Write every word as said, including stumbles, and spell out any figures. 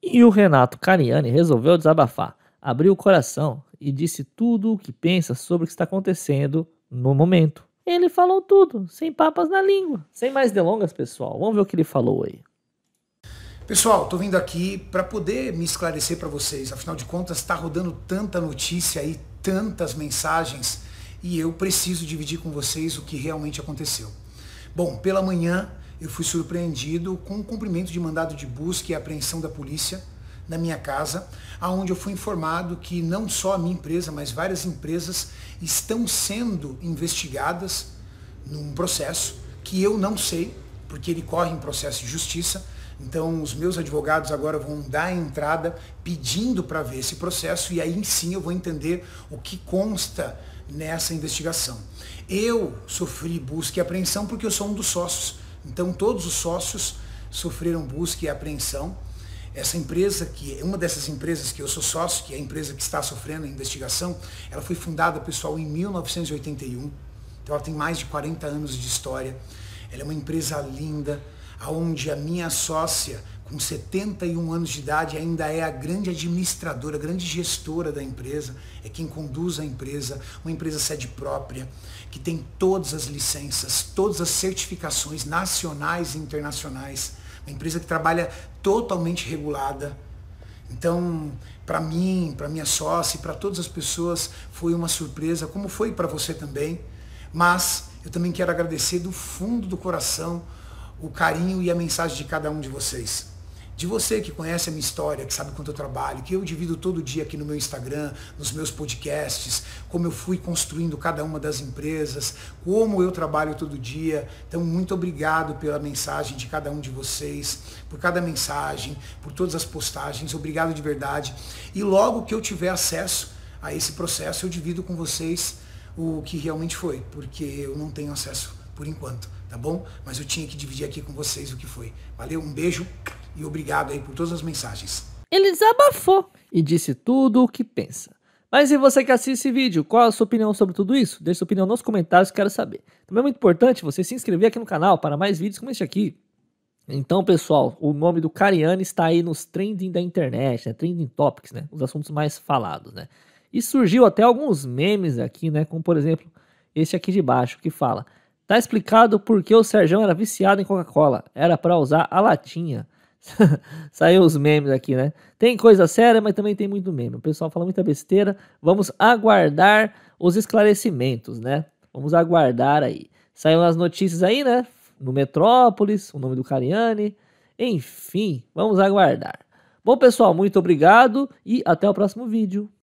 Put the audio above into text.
E o Renato Cariani resolveu desabafar, abriu o coração e disse tudo o que pensa sobre o que está acontecendo no momento. Ele falou tudo, sem papas na língua. Sem mais delongas, pessoal, vamos ver o que ele falou aí. Pessoal, tô vindo aqui para poder me esclarecer para vocês. Afinal de contas, está rodando tanta notícia aí, tantas mensagens, e eu preciso dividir com vocês o que realmente aconteceu. Bom, pela manhã eu fui surpreendido com o cumprimento de mandado de busca e apreensão da polícia na minha casa, aonde eu fui informado que não só a minha empresa, mas várias empresas estão sendo investigadas num processo que eu não sei, porque ele corre em processo de justiça. Então os meus advogados agora vão dar a entrada pedindo para ver esse processo e aí sim eu vou entender o que consta nessa investigação. Eu sofri busca e apreensão porque eu sou um dos sócios. Então todos os sócios sofreram busca e apreensão. Essa empresa, que é uma dessas empresas que eu sou sócio, que é a empresa que está sofrendo a investigação, ela foi fundada, pessoal, em mil novecentos e oitenta e um. Então ela tem mais de quarenta anos de história. Ela é uma empresa linda, onde a minha sócia, com setenta e um anos de idade, ainda é a grande administradora, a grande gestora da empresa, é quem conduz a empresa, uma empresa sede própria, que tem todas as licenças, todas as certificações nacionais e internacionais, uma empresa que trabalha totalmente regulada. Então, para mim, para minha sócia e para todas as pessoas, foi uma surpresa, como foi para você também, mas eu também quero agradecer do fundo do coração o carinho e a mensagem de cada um de vocês. De você que conhece a minha história, que sabe quanto eu trabalho, que eu divido todo dia aqui no meu Instagram, nos meus podcasts, como eu fui construindo cada uma das empresas, como eu trabalho todo dia. Então, muito obrigado pela mensagem de cada um de vocês, por cada mensagem, por todas as postagens. Obrigado de verdade. E logo que eu tiver acesso a esse processo, eu divido com vocês o que realmente foi, porque eu não tenho acesso por enquanto, tá bom? Mas eu tinha que dividir aqui com vocês o que foi. Valeu, um beijo e obrigado aí por todas as mensagens. Ele desabafou e disse tudo o que pensa. Mas e você que assiste esse vídeo, qual a sua opinião sobre tudo isso? Deixe sua opinião nos comentários, quero saber. Também é muito importante você se inscrever aqui no canal para mais vídeos como este aqui. Então, pessoal, o nome do Cariani está aí nos trending da internet, né? Trending topics, né? Os assuntos mais falados, né? E surgiu até alguns memes aqui, né? Como, por exemplo, este aqui de baixo, que fala: tá explicado porque o Serjão era viciado em Coca-Cola. Era para usar a latinha. Saiu os memes aqui, né? Tem coisa séria, mas também tem muito meme. O pessoal fala muita besteira. Vamos aguardar os esclarecimentos, né? Vamos aguardar aí. Saiu as notícias aí, né? No Metrópolis, o nome do Cariani. Enfim, vamos aguardar. Bom, pessoal, muito obrigado e até o próximo vídeo.